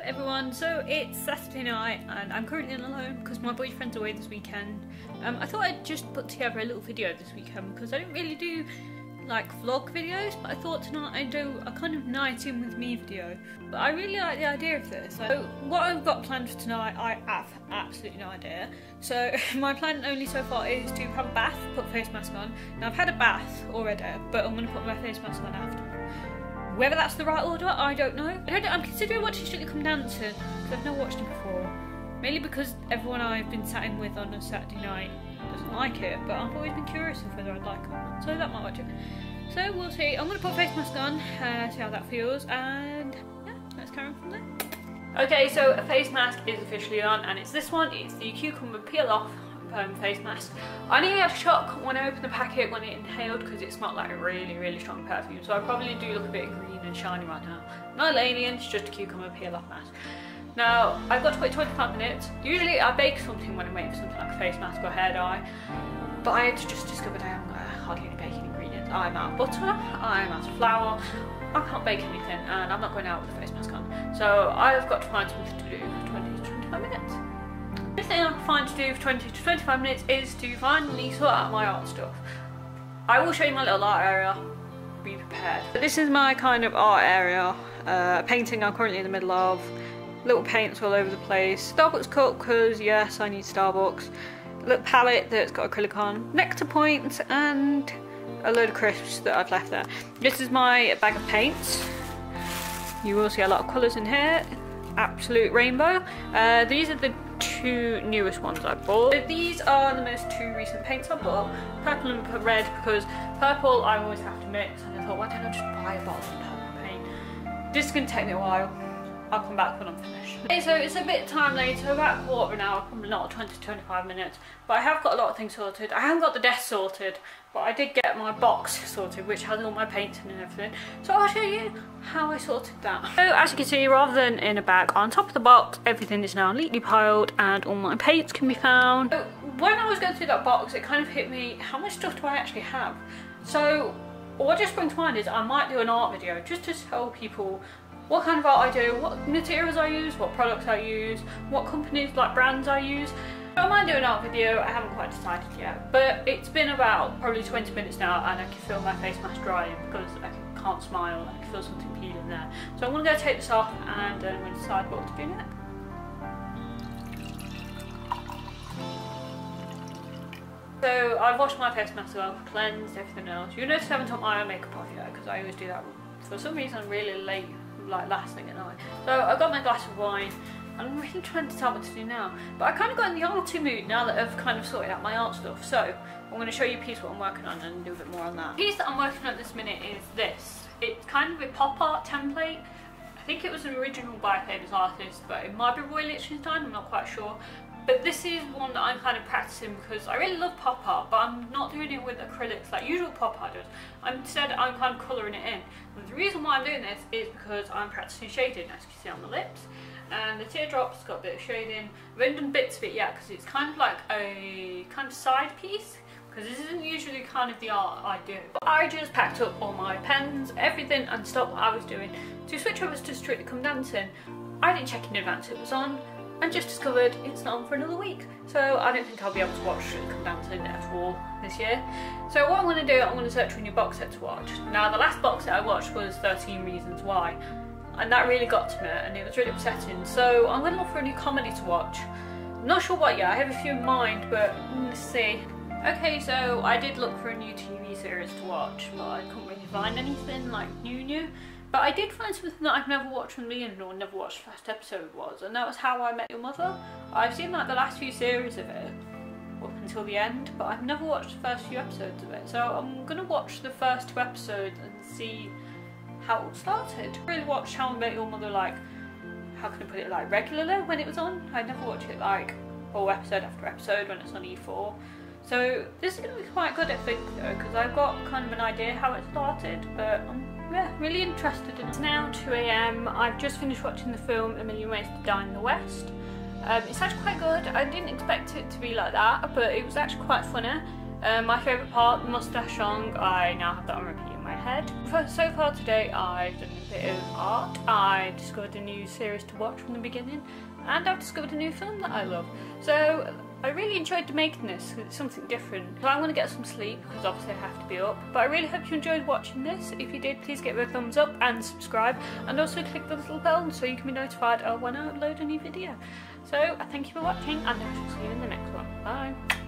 everyone, so it's Saturday night and I'm currently alone because my boyfriend's away this weekend. I thought I'd just put together a little video this weekend because I don't really do like vlog videos, but I thought tonight I'd do a kind of night in with me video. But I really like the idea of this. So what I've got planned for tonight, I have absolutely no idea. So my plan only so far is to have a bath, put a face mask on. Now I've had a bath already, but I'm going to put my face mask on after. Whether that's the right order, I don't know. I'm considering watching Strictly Come Dancing because I've never watched it before. Mainly because everyone I've been sat in with on a Saturday night doesn't like it, but I've always been curious of whether I'd like it or not, so that might watch it. So we'll see. I'm going to put a face mask on, see how that feels, and yeah, let's carry on from there. Okay, so a face mask is officially on, and it's this one. It's the Cucumber Peel Off face mask. I nearly had a shock when I opened the packet when it inhaled because it smelled like a really strong perfume, so I probably do look a bit green and shiny right now. Not alien, it's just a cucumber peel off mask. Now I've got to wait 25 minutes. Usually I bake something when I'm waiting for something like a face mask or hair dye, but I had just discovered I haven't got hardly any baking ingredients. I'm out of butter, I'm out of flour, I can't bake anything, and I'm not going out with a face mask on. So I've got to find something to do for 20 to 25 minutes. The thing I can find to do for 20 to 25 minutes is to finally sort out my art stuff. I will show you my little art area, be prepared. But this is my kind of art area, painting I'm currently in the middle of, little paints all over the place, Starbucks cup because yes I need Starbucks, a little palette that's got acrylic on, nectar points and a load of crisps that I've left there. This is my bag of paints. You will see a lot of colours in here, absolute rainbow. These are the two newest ones I bought. So these are the most two recent paints I bought, purple and red, because purple I always have to mix, and I thought why don't I just buy a bottle of purple paint. This is going to take me a while. I'll come back when I'm finished. Okay, so it's a bit time later, about a quarter of an hour, probably not 20 to 25 minutes, but I have got a lot of things sorted. I haven't got the desk sorted, but I did get my box sorted, which has all my painting and everything. So I'll show you how I sorted that. So as you can see, rather than in a bag, on top of the box, everything is now neatly piled and all my paints can be found. So when I was going through that box, it kind of hit me, how much stuff do I actually have? So what just sprung to mind is I might do an art video just to tell people what kind of art I do, what materials I use, what products I use, what companies, like brands I use. I might do an art video, I haven't quite decided yet, but it's been about probably 20 minutes now and I can feel my face mask drying because I can't smile, I can feel something peeling there. So I'm going to go take this off and I'm going to decide what to do next. So I've washed my face mask off, cleansed, everything else. You'll notice I haven't took my eye makeup off yet because I always do that for some reason really late, like last thing at night. So I've got my glass of wine. I'm really trying to decide what to do now, but I kind of got in the arty mood now that I've kind of sorted out my art stuff. So I'm going to show you a piece what I'm working on and do a bit more on that. The piece that I'm working on this minute is this. It's kind of a pop art template. I think it was an original by a famous artist, but it might be Roy Lichtenstein, I'm not quite sure. But this is one that I'm kind of practicing because I really love pop art, but I'm not doing it with acrylics like usual pop art does. Instead, I'm kind of colouring it in. And the reason why I'm doing this is because I'm practicing shading, as you can see on the lips. And the teardrops got a bit of shading. I haven't done bits of it yet because it's kind of like a kind of side piece, because this isn't usually kind of the art I do. But I just packed up all my pens, everything, and stopped what I was doing to switch over to Strictly Come Dancing. I didn't check in advance it was on, and just discovered it's not on for another week. So I don't think I'll be able to watch Strictly Come Dancing at all this year. So what I'm going to do, I'm going to search for a new box set to watch. Now the last box set I watched was 13 Reasons Why, and that really got to me and it was really upsetting. So I'm going to look for a new comedy to watch. I'm not sure what yet, I have a few in mind, but let's see. Okay, so I did look for a new TV series to watch, but I couldn't really find anything like new. But I did find something that I've never watched from the end or never watched the first episode was, and that was How I Met Your Mother. I've seen like the last few series of it up until the end, but I've never watched the first few episodes of it. So I'm going to watch the first 2 episodes and see how it started. I really watched How I Met Your Mother, like, how can I put it, like regularly when it was on. I'd never watched it like all episode after episode when it's on E4. So this is going to be quite good I think though, because I've got kind of an idea how it started, but yeah, really interested in it. It's now 2 AM, I've just finished watching the film A Million Ways to Die in the West. It's actually quite good. I didn't expect it to be like that, but it was actually quite funny. My favourite part, the moustache song, I now have that on repeat in my ahead. So far today I've done a bit of art, I discovered a new series to watch from the beginning, and I've discovered a new film that I love. So I really enjoyed making this because it's something different. So I'm going to get some sleep because obviously I have to be up. But I really hope you enjoyed watching this. If you did, please give it a thumbs up and subscribe, and also click the little bell so you can be notified when I upload a new video. So thank you for watching, and I shall see you in the next one. Bye!